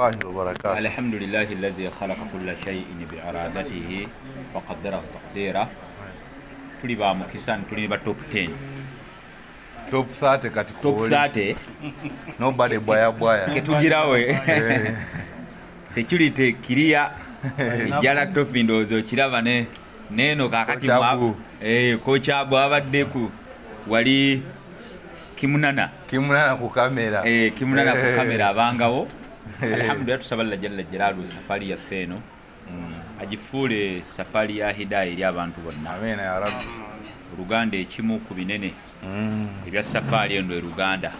الله وبركاته. الحمد لله الذي خلق كل شيء بعرادته فقدره تقديرا. tuli ba mukisani tuli ba top 10 top 30 kati top 30 nobody bwaya ketugirawe security kiria jala top ndozo kiraba ne neno kakati mwa kocha abu abaddeku wali kimunana ku kamera kimunana ku kamera abangawo alhamdulillah tusaballa jalla jalalu safari ya feno ajifule safari ya hidayah eri abantu bonna amena ya rabbi Ruganda ekimu ku binene ebya safari endo Ruganda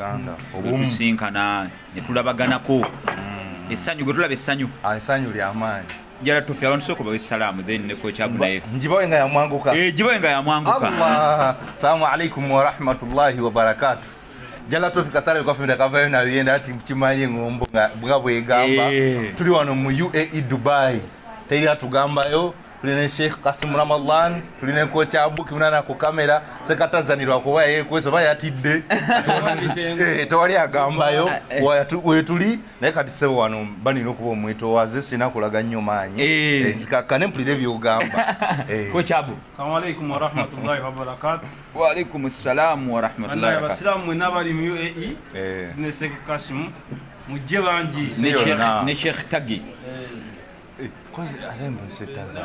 obusinkana ne tulabaganako essanyu gwe tulaba essanyu ly'amaanyi jala tufi abantu soko bawe salamu then ne kocha abunaye njibawe nga yamwanguka jibawe nga yamwanguka Allah assalamu alaykum wa rahmatullahi wa barakatuh jala tufi kasale kwa fimida kavayo na yenda ati mchimaye ngombo nga bwegamba tuli wano mu UAE Dubai tayari atugambayo tuline Sheikh Kasim Ramadan tuline kocha abu kimunana ku kamera sekatazanirwa ko waye kweso bayatidde tewali agambayo wetuli naye kati sebo wano banino kuba omweto waze sina kulaga nnyo maanyi zikakane mpulire byogamba kocha abu assalamu alaykum wa rahmatullahi wa barakatuh wa alaykum assalam wa rahmatullahi wa barakatuh assalamu nabali mu UAE ne Sheikh Kasim mujje banji ne Sheikh Tagi kozi alembe setaza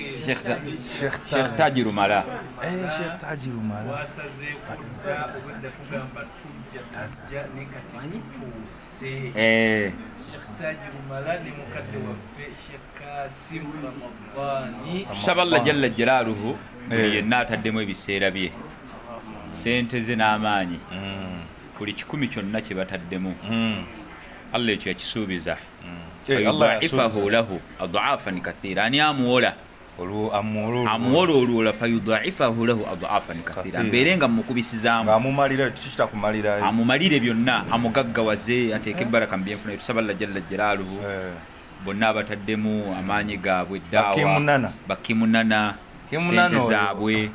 Sheikh Tajiru Mala Sheikh Tajiru Mala wasaze kwenda kugamba tujja nekati tuse Sheikh Tajiru Mala ni mukadde waffe Sheikh Kasim Ramadani tusaballa jalla jalaluhu yenna ataddemu ebiseera bye sente ze n'amaanyi buli kikumi kyonna kye bataddemu Allah ekyo yakisuubiza فيضاعفه له أضعافا كثيرا أن يامولا أمولو فيضاعفه له أضعافا كثيرا بيرنغا مكوبيسيزام amumalira tuchita kumalira amumalire byonna amugaggawaze ateeke baraka mbyenfuna tusaballa jalla jalaluhu bonna bataddemu amaanyi gaabwe daawa bakimunana sente zaabwe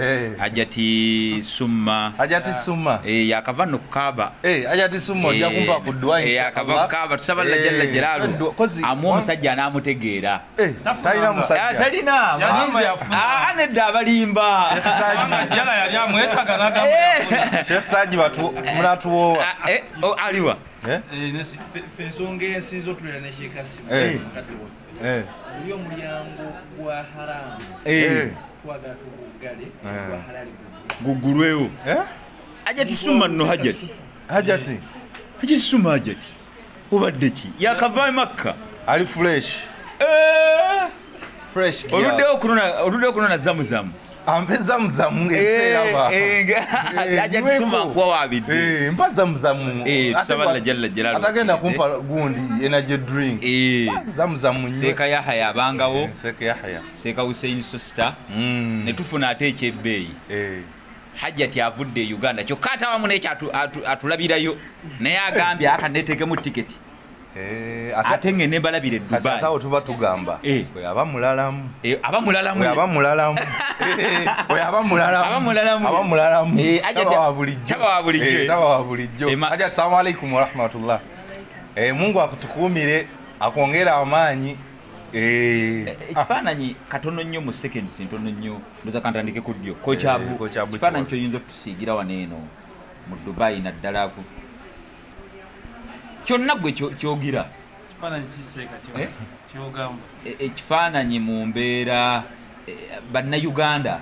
ajati summa yakava nokukaba ajati summa ojja kumpa ku dua yakava kukaba tusaballa jalla jalalu amu omusajja anaamutegeera talina musajja talina anedda abalimba jala yali amwetaga naga Sheikh Taji batu munatuwowa aliwa ensonga ensinzo tulira ne Sheikh Kasim uyo mulyango gwa haramu twagala tugugale gwa halali gugulwewo ajati summa nno hajati summa hajati obadde ki yakava Makka ali fresh oludde okunona zamuzamu ampe zamuzamu eseraba ajati summa nkuwa wabidde mpa zamuzamu tusaballa jalla jalalu atagenda kumpa gundi energy drink zamuzamu nnyo Seeka Yahya abangawo Seeka Hussein Sister ne tufuna ate ekyebbeeyi hajjati avudde Uganda kyokka ate awamu n'ekyo atulabirayo naye agambye akaneeteekemu tiketi ate ngene balabire Dubai atawo tuba tugamba abamulalamu taba bulijjo aja assalamu alaykum wa rahmatullah Mungu akutukumire akwongera amaanyi ekifaananyi katono nnyo mu seconds ntono nnyo ndoza kantandike ku ddyo kocha abu ekifaananyi kyoyinza okutusiigira wano eno mu Dubai naddala kyonna gwe kyogira ekifaananyi mu mbeera bannayuganda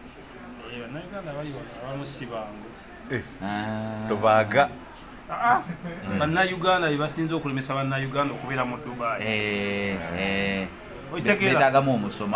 tobaaga bannayuganda bebasinze okulemesa bannayuganda okubeera mu Dubai betagamu omusomo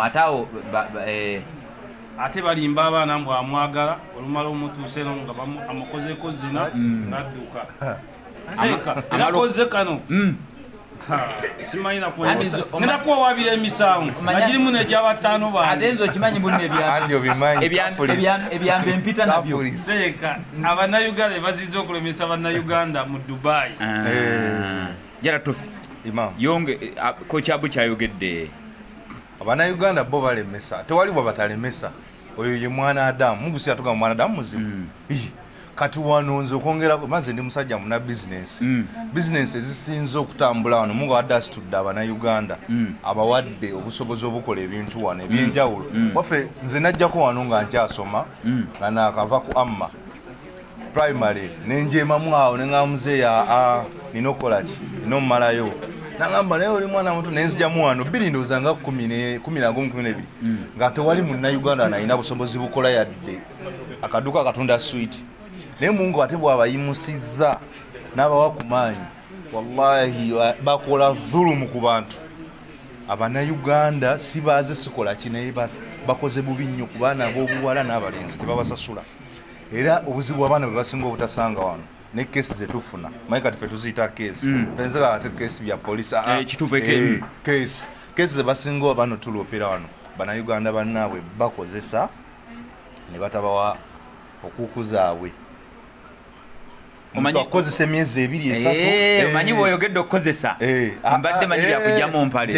ate balimba abaana mbw amwagala olumala omutuuse no nga amukozeko zina nadduka nakoze kano simanyi nakuwa wabira emisango nagirimu nejabataano atenza okimanyi bunne ebyambe empita nabyo seeka abannayuganda bazinze okulemesa bannayuganda mu Dubai jala tofi yonge kocha abu kyayogedde abannayuganda bo balemesa tewali bwe batalemesa oyo ye mwana Adamu Mungu si atuga mwana Adamu muzimu kati wano nze okwongera maze ndi musajja muna business business ezisinza okutambula wano mungu wadde asitudde abannayuganda abawadde obusobozi obukola ebintu wano ebyenjawulo waffe nze najjako wano nga nkyasoma nga nakava ku amma primary nenjeemamu awo neŋamuzeeya nina okukola ki nina omumalayo nagamba naye oli mwana muto nenzijjamu wano bbiri ndowooza nga 11 nga tewali munnayuganda alina busobozi bukola yadde akaduuka akatunda switi naye mungu ate bw'abayimusizza n'abawa ku maanyi wallahi bakola dhulumu ku bantu abannayuganda si baaze sikola ki naye bakoze bubi nnyo ku baana b'obuwala n'abalenzi tebabasasula era obuzibu abaana bwe basinga obutasanga wano ne kesi zetufuna maye kati ffe tuziyita kesi penza ate kesi bya polisi kesi zebasinga bano tuloopera wano bannayuganda bannaabwe bakozesa ne batabawa okukuzaabwe okozesa emyezi 2-3 omanyi bw'oyogedde okukozesa mbadde manyi byakugyamu mpale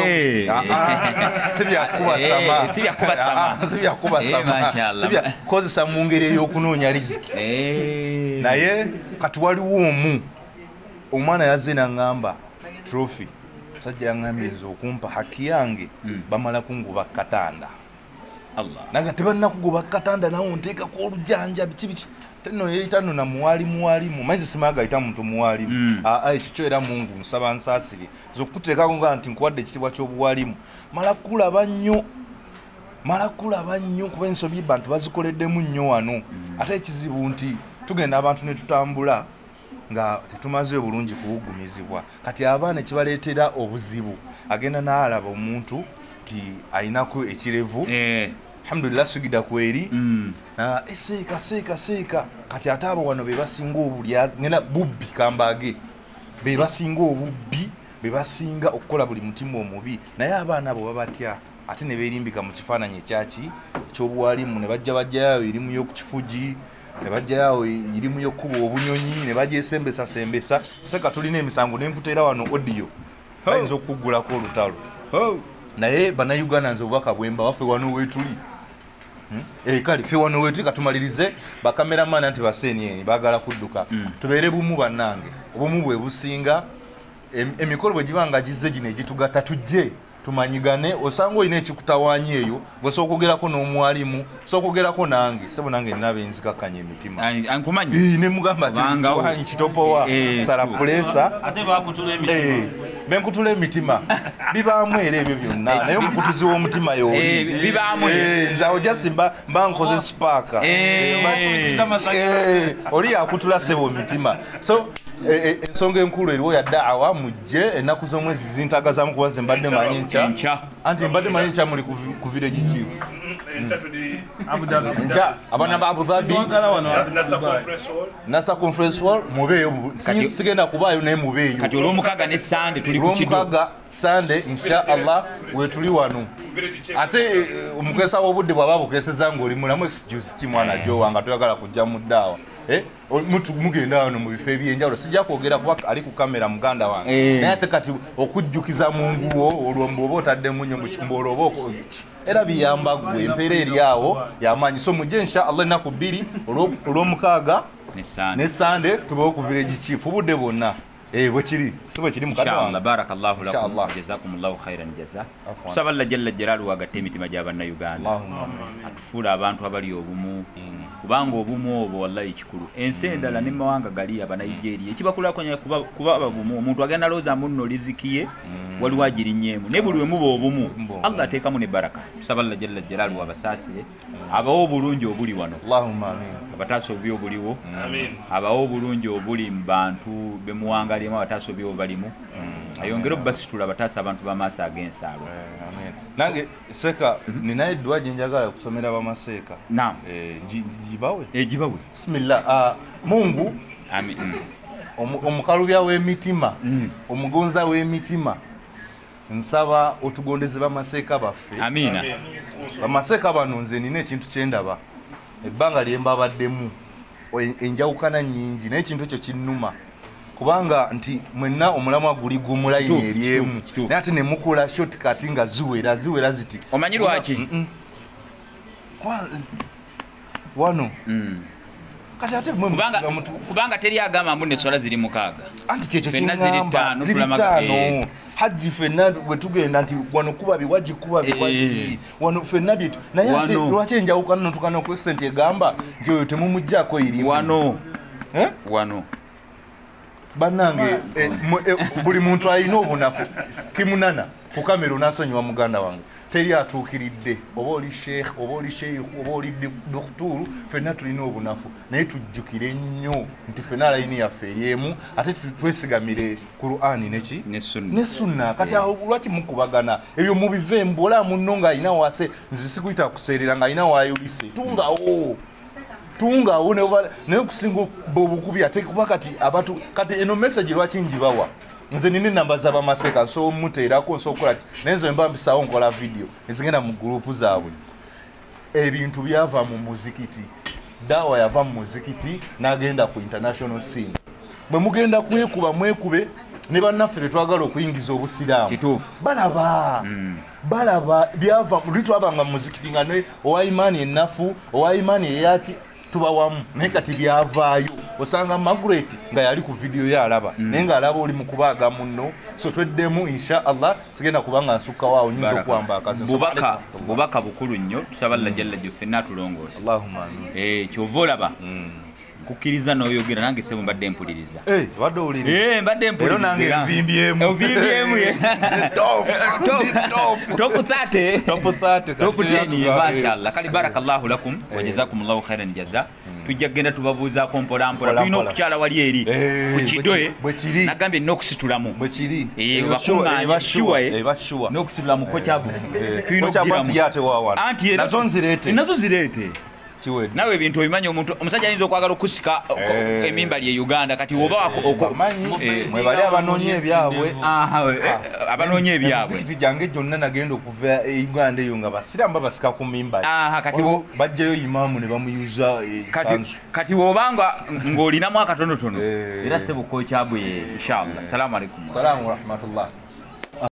kozesa mu ngeri ey'okunoonya riziki naye kati waliwo omwana yazze naŋŋamba trophy musajja yaŋŋambye nze okumpa haki yange bamala kunguba katanda naga tebannakugoba katanda nawo nteekako olujanja biki teno yeitano na muwalimu maize simaga ita muntu muwalimu ekikyo era mungu nsaba nsaasire zokuteekako nga nti nkuwadde ekitibwa ky'obuwalimu mala kulaba nnyo kuba ensobi bantu bazikoleddemu nnyo wano ate ekizibu nti tugenda abantu ne tutambula nga tetumaze obulungi kubugumizibwa kati abaana ekibaleetera obuzibu agenda n'alaba omuntu ti ayinako ekirevu alhamdulillah sugida kweri seeka kati ate abo wano bebasinga obulyazi ngena bubbi kambage bebasinga obubbi bebasinga okukola buli mutima omubi naye abaana abo babatya ate ne beerimbika mu kifaananyi ekyaki ekyobuwalimu ne bajjayo erimu y'okukifugi ne bajjayo erimu y'okkuba obunyonyi ne bagyesembesa seka tulina emisango nenkuteera wano audio bayinza okuggulako olutalo naye bannayuganda nze obubaka bwemba waffe wano weetuli kale ffe wano weetuli katumalirize bakameramani anti baseenieni baagala kudduka tubeere bumu bannange obumu bwe businga emikolo bwe giba nga gizze gino egitugatta tujje tumanyigane osanga olina ekikutawaanyi eyo bwesooka okwogerako n'omuwalimu sooka okwogerako nange sebo nange nina benzikakkanya emitima nemugamba tikiwanyi kitopowa sala pulesa benkutula emitima bibaamu era ebyo byonna naye omukutuzi w'omutima yolinzawo just mba nkoze sipaaka oli yakutula sebo mitima so ensonga enkulu eriwo ya daawa mujje ennaku z'omwezi zintagazamu kuba nze mbadde manyi nkya anti mbadde manyi nkya muli ku village chief nkya abaana ba Abu Dhabi Nasa Conference Hall mubeeyo sigenda kubaayo naye mubeeyo kati olw'omukaaga ne Sande tuli ku kido olw'omukaaga Sande insha Allah wetuli wano ate omugesa w'obudde bw'aba bukeseza ng'oli mulamu excuse ki mwana Joe nga toyagala kujja mu ddaawa mugenda wano mu bifo ebyenjawulo sijja kwogera kuba ali ku kamera muganda wange naye ate kati okujjukiza mungu wo olwo mbwoba otaddemu nnyo mu kimboolo oba era biyamba gwe empeera eri awo yamaanyi so mujje insha Allah ennaku 2 olw'omukaaga ne Sande tubeho ku village chief obudde bwonna bwekiri si bwekiri inshallah barakallahu lakum jazakumullahu khairan jaza tusaba Allah jalla jalaluhu agatte emitima gy'abannayuganda atufuula abantu abali obumu kubanga obumu obwo wallahi kikulu ensi endala ne mawanga gali abanigeria ekibakulakonya kuba ababumu omuntu agenda looza munno lizikiye waliwo agirinyeemu ne buli wemuba obumu Allah ateekamu ne baraka tusaba Allah jalla jalaluhu abasaasire abawo obulungi obuli wano Allahumma amin abataasa obubi obuliwo abawo obulungi obuli mu bantu bemuwangalimu abataasa obubi obalimu ayongere obasitula abataasa abantu b'amaaso ag'ensaalo nange seka nina eddwa gye njagala okusomera bamaseeka naam gibawe gibawe bismillah mungu amin omukalubya w'emitima omugonza w'emitima nsaba otugondeze bamaseeka baffe amina bamaseeka bano nze nina ekintu kyendaba ebbanga lye mbabaddemu enjawukana nnyingi naye ekintu ekyo kinnuma kubanga nti mwenna omulamwa guli gumulayini eryemu naye ate ne mukola shortcut nga ziwera ziti omanyi lwaki wano kati ate mwe kubanga teri agamba mbu neswala ziri mukaaga anti kyekyo kingamba ziri ttaano haji fenna bwe tugenda nti wano kuba biwaji kuba biwaji wano fenna byetu naye ate lwaki enjawukana notukana okwesente egamba nti oyo temumugjaako irimu wano bannange buli muntu alina obunafu kimunana ku kamera onasonyiwa muganda wange teri atuukiridde oba oli sheekh oba oli sheikhu oba oli dokituru fenna tulina obunafu naye tujjukire nnyo nti fenna alayini yaffe eryemu ate twesigamire Qur'ani ne sunna kati awo lwaki mukubagana ebyo mubiveemu bwola munno ng'alina wase nze sikuyita kuseerera ng'alina wayulise tungawo naye okusinga obukubi ate kuba kati abantu kati eno message lwaki njibawa nze nina enamba z'abamaseka nsobola omuteerako nsobola okukola ki naye nze mba mpisawo nkola video ezigenda mu gurupu zaabwe ebintu byava mu muzikiti dawa yava mu muzikiti n'agenda ku international scene bwe mugenda kwekuba mwekube ne bannaffe betwagala okuyingiza obusiraamu balaba byava litwabanga mu muzikiti nga ne owa imaani ennafu owa imaani eyaki tuba wamu naye kati byavaayo osanga Margaret nga yali ku video yalaba naye ng'alaba oli mu kubaaga munno so tweddemu insha Allah sigenda kubanga nsukka waawo nyinza okwamba akazi bubaka bukulu nnyo tusaba Allah jalla ffenna atulongoosa Allahumma amin kyova olaba kukkiriza n'oyogera nange sebo mbadde mpuliriza badde owuliriza mbadde mpuliriza nange nvimbyemu top 10 mashallah kali barakallahu lakum wa jazakumullahu khairan jaza tujja genda tubabuuzaako mpolampola tulina okukyala wali eri ku kidoe nagambye n'okusitulamu n'okusitulamu kocyabu tulina okugiramu nazo zireete nawe ebintu obimanyi omusajja ayinza okwagala okusika emimbali e Uganda kati oba mwebali abanoonya ebyabwe abanoonya ebyabwe muzikiti gyange gyonna nagenda okuva e Uganda eyo nga basiramu babasika ku mimbali bajjayo imaamu ne bamuyuza kati wobanga ng'olinamu akatonotono era sebuko kyabwe inshallah. Assalamu alaikum wa rahmatullah.